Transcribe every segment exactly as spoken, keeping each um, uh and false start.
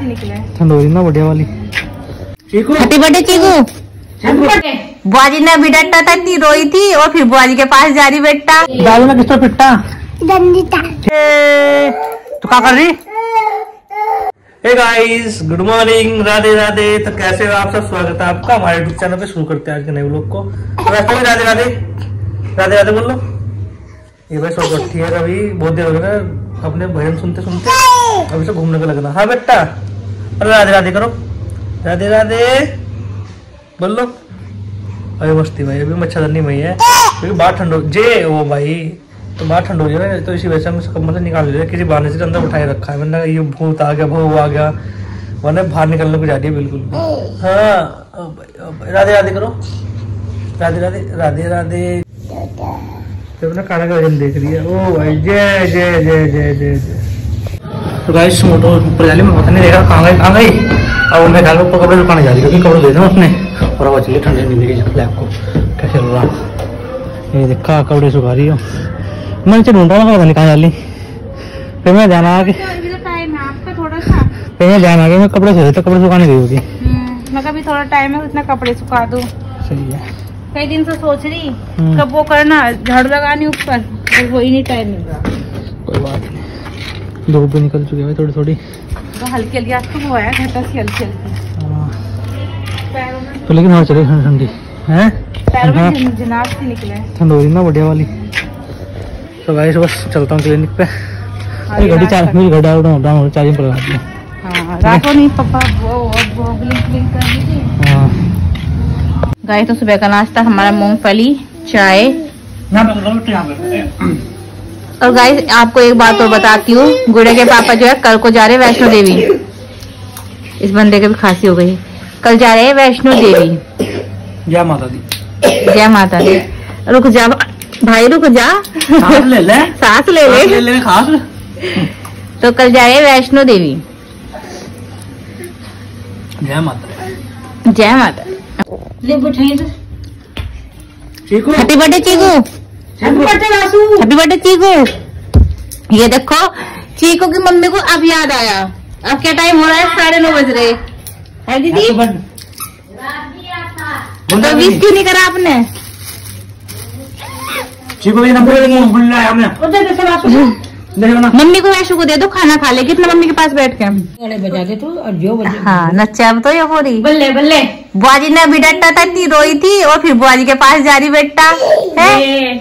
से निकले ठंडोरी ना बढ़िया वाली। हैप्पी बर्थडे चीकू। बुआजी ने भी डंडा तक रोई थी और फिर बुआजी के पास जा रही बेटा। दादू ने किसको पिट्टा तो क्या कर रही। Hey guys, good morning, Radhe Radhe. तो कैसे हो आप सब? स्वागत है आपका हमारे यूट्यूब चैनल पे। शुरू करते हैं आज के नए व्लॉग को। तो वैसे भी राधे राधे राधे राधे बोल लो। ये भाई सो बैठी है, कभी बहुत देर हो गया अपने भजन सुनते सुनते, अभी से घूमने का लगना। हाँ बेटा, अरे राधे राधे करो, राधे राधे बोल लो। अभी मस्ती भाई, अभी मच्छरदानी वही है क्योंकि बाहर ठंड हो जे वो भाई, तो बाहर ठंड हो रही है, तो इसी वजह से हम कमरे से निकाल रहे किसी बहाने से अंदर उठाए रखा है। मैंने ये भूत आ गया, भव आ गया, वरना बाहर निकलने को जा रही है बिल्कुल। हाँ राधे राधे करो, राधे राधे राधे राधे। तो अपना खाना का वजन देख रही है। ओ भाई जय जय जय जय जय जय। तो गाइस मोटो ऊपर जाली में पता नहीं देखा कहाँ गई कहाँ गई। अब मैं घर में कपड़े सुखाने जा रही है क्योंकि कपड़े दे दें उसने, और अब चलिए ठंडे नहीं लगी ब्लैक को क्या चल रहा। ये देखा कपड़े सुखा रही हो, मैं ढूंढ रहा हूँ निकाल डाली। फिर मैं ध्यान आ गया, फिर मैं ध्यान आ गया मैं कपड़े से तो कपड़े सुखाने गई होगी। मैं कभी थोड़ा टाइम है इतना कपड़े सुखा दूं। सही है। कई दिन से सोच रही कब वो करना, झाड़ू लगानी ऊपर, पर वो ही नहीं टाइम मिल रहा। कोई बात नहीं, धूप भी निकल चुकी है थोड़ी थोड़ी, तो हल्की हल्की आज तो वो है घटा सी हल्की हल्की पैरों में। तो लेकिन हाँ चले ठंडी है, पैरों में जिनाब सी निकले, ठंड हो रही ना बढ़िया वाली। तो गाइस बस चलता हूँ क्लिनिक पे। मेरी घड़ी चार मेरी घड़ी डाउन डाउन चार्जिंग पर लगा दी। हाँ रात को नहीं पापा वो वो ब्लिंक ब्लिंक कर रही थी। हाँ गाइस तो सुबह का नाश्ता हमारा मूंगफली चाय। और गाइस आपको एक बात और बताती हूँ, गुड़े के पापा जो है कल को जा रहे हैं वैष्णो देवी। इस बंदे की भी खांसी हो गई। कल जा रहे हैं वैष्णो देवी। जय माता दी, जय माता दी। रुक जा भाई, रुक जा, सांस ले ले, सांस ले ले, ले, ले खास। तो कल जा रहे हैं वैष्णो देवी। जय माता, जय माता। ले बैठाइए तो Chiku. Happy birthday Chiku. Happy birthday Vasu. Happy birthday Chiku. ये देखो चीकू की मम्मी को अब याद आया। अब क्या टाइम हो रहा है? साढ़े नौ बज रहे है दीदी। तो विश क्यों नहीं करा आपने? चीकू ये नंबर भूल रहा है हमने। मम्मी को वैशु को दे दो, खाना खा ले कितना मम्मी के पास बैठ के। बजा दे तू और जो बजे। हाँ नच्चा अब तो ये हो रही। बल्ले बल्ले। बुआजी ने भी डंडा तक रोई थी और फिर बुआजी के पास जा रही बेटा है।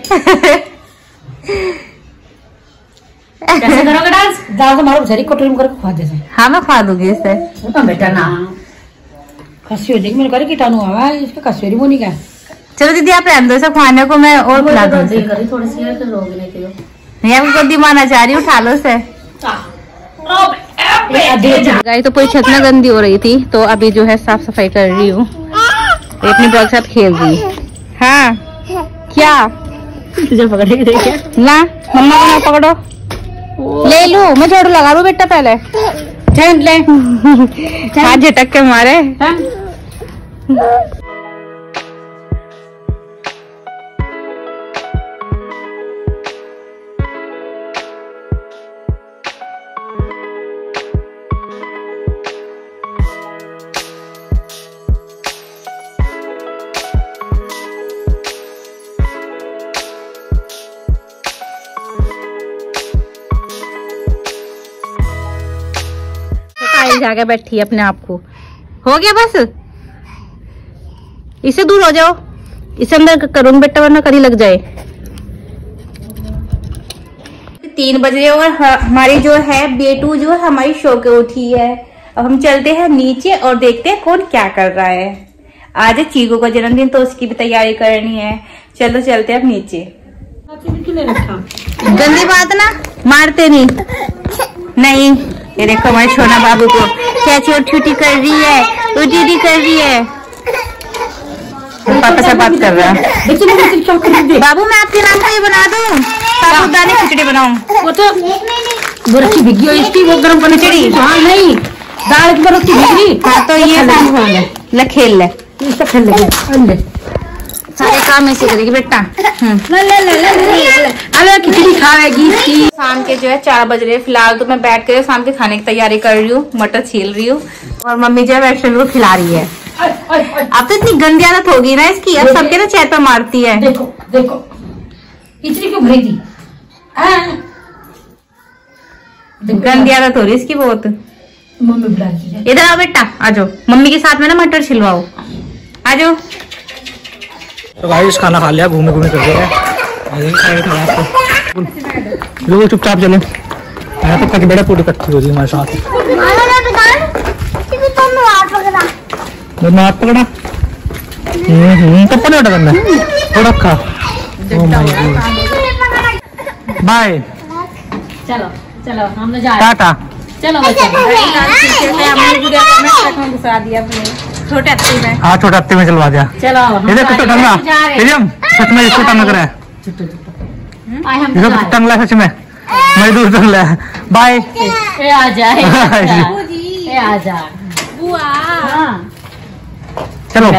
कैसे करोगे डांस? दाल तो मारो बेचारी कटोरी में करके खा दे। हाँ मैं खा दूंगी इससे। बेटा ना खसी हो जाएगी, मैंने कहा कीटाणु आवा है इसके कसेरी वो नहीं क्या। चलो दीदी आप रहने दो सब खाने को, मैं और खिला दूंगी। थोड़ी सी है तो लोग नहीं थे। नहीं आपको गोदी माना चाह रही, उठा लो से। गाइस तो पूरी छत में गंदी हो रही थी, तो अभी जो है साफ सफाई कर रही हूँ। अपने डॉग के साथ खेल रही। हाँ क्या तुझे पकड़े क्या ना, मम्मा को ना पकड़ो। ले लो, मैं झाड़ू लगा लूं बेटा पहले। ले हाथ झटक के मारे। जाके बैठी अपने आप को। हो गया बस, इससे दूर हो जाओ, इसे अंदर करूंगी बेटा वरना करी लग जाए। तीन बजे और हमारी जो है बेटू जो है हमारी शो के उठी है। अब हम चलते हैं नीचे और देखते हैं कौन क्या कर रहा है। आज है चीकू का जन्मदिन तो उसकी भी तैयारी करनी है। चलो चलते हैं अब नीचे। गंदी बात ना, मारते नहीं नहीं। ये देखो हमारे छोना बाबू को क्या चोट छुट्टी कर रही है, उटी कर रही है। पापा से बात कर रहा है। बाबू मैं आपके नाम का ये बना दूं, पापा दाने खिचड़ी बनाऊं। वो तो वो रखी भिगी हो इसकी, वो गर्म करनी चाहिए। हाँ नहीं दाल की रखी भिगी। हाँ तो ये ले खेल ले, इससे खेल ले। सारे काम ऐसे करेगी बेटा। अरे खिचड़ी खाएगी इसकी। शाम के जो है चार बज रहे, फिलहाल तो मैं बैठ कर शाम के खाने की तैयारी कर रही हूँ, मटर छील रही हूँ और मम्मी जो है वैष्णवी को खिला रही है। अब तो इतनी गंदी आदत होगी ना इसकी, अब सबके ना चेहरे पे मारती है। देखो देखो खिचड़ी क्यों भरी थी, गंदी आदत हो रही इसकी बहुत। मम्मी बुला रही है। इधर आओ बेटा, आ जाओ मम्मी के साथ में ना मटर छिलवाओ, आ जाओ। तो भाई खाना खा लिया, घूमे घूमे कर दिया, लोग चुपचाप चले। मैं तो कभी बड़ा पूरी इकट्ठी हो रही हमारे साथ। हाथ पकड़ा कपड़ा करना थोड़ा खा। बाय, चलो चलो हम जा टाटा। चलो घुसा दिया छोटे हत्ती में। हाँ छोटे हत्ती में चलवा दिया। चलो इधर कुछ टंगा, सच में इसको टंग रहा है, इसको टंगला सच में मजदूर टंगला है। बाय, आ जाए आ जा चलो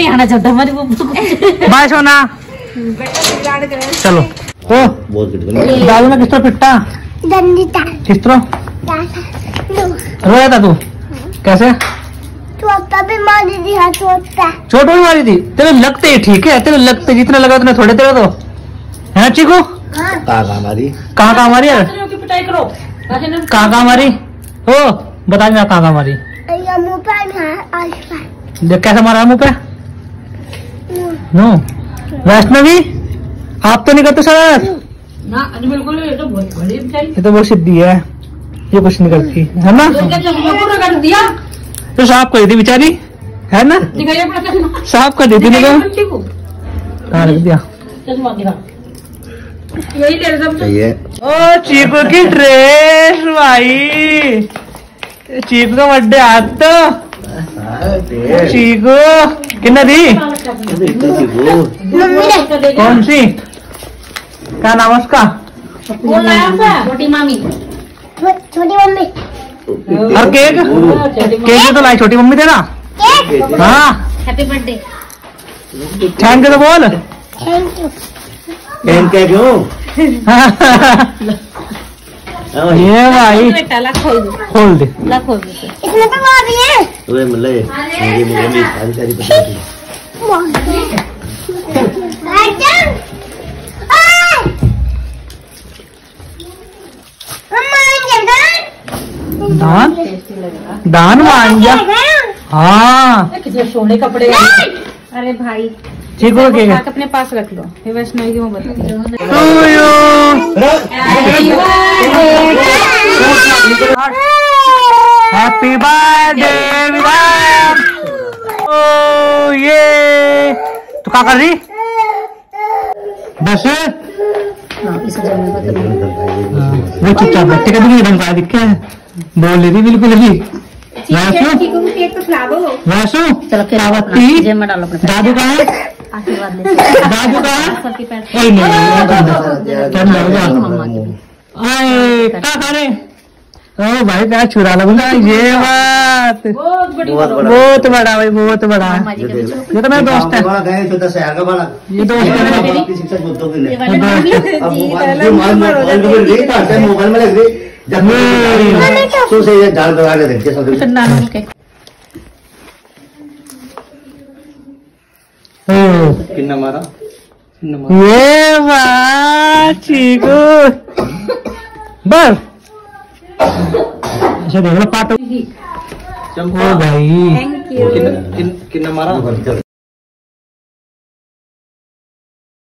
बाय सोना। चलो ओ दाल में किस तरह पिट्टा किस तरह रोया था तू? कैसे चोटा भी मारी थी, हाँ चोटा चोट भी मारी थी? तेरे लगते ही ठीक है, तेरे लगते जितने लगा उतने थोड़े तेरे तो है चीकू। कहाँ कहाँ मारी, कहाँ कहाँ मारी यार, कहाँ कहाँ मारी हो बता देना, कहाँ कहाँ मारी? मुँह पे देख कैसे मारा मुँह पे। नो वैष्णवी आप तो नहीं करते सर ना, बिल्कुल ये तो बहुत बड़ी बेचारी, ये तो बहुत सिद्धि है, ये कुछ नहीं करती है ना। कर दिया तो साफ कर दी बेचारी है ना, साफ कर दी थी ना, कहाँ रख दिया। यही तेरे सब ओ चीकू की ड्रेस भाई, चीकू का बर्थडे आज तो। चीकू कितना दी, कौन सी, क्या नाम है उसका? छोटी मामी, छोटी मम्मी और केक, केक तो लाई छोटी मम्मी तेरा। हाँ हैप्पी बर्थडे, थैंक यू तो बोल। Thank you. Thank you. ये भाई बेटा ला खोल दे, खोल दे, ला खोल दे। इसमें तो मारी है। ओए मल्ले मेरी मम्मी सारी सारी बता दी। दान दान मांझा। हाँ सोने कपड़े। अरे भाई चीकू का केक है, अपने पास रख लो, ये वैष्णवी की मोहब्बत। Happy birthday Virat. ओ ये तू क्या कर रही बस वो चुपचाप बैठे का भी ढंग का दिखा है, बोल रही बिल्कुल भी। वैसु वैसु चलो दादू जेब में डालो अपने दादू कहाँ है, आशीर्वाद ले दादू कहाँ है? सबके पैर। नहीं नहीं क्या करे। ओ भाई क्या चुरा लगा ये बात, बहुत बड़ी बहुत बड़ा भाई, बहुत बड़ा है। ये तो मेरा दोस्त है, छोटा शहर का बड़ा ये दोस्त है। शिक्षक बोलते ये वाले मामी अब जी, मोबाइल पहला मोबाइल नंबर हो मोबाइल जाता है। में नहीं था, मोबाइल में लग गई जब तो से ये डाल दबा के देखते सब नानू के किन्ना मारा ये बात चीकू बस अच्छा देख लो पाटो। ओ भाई किन्ना मारा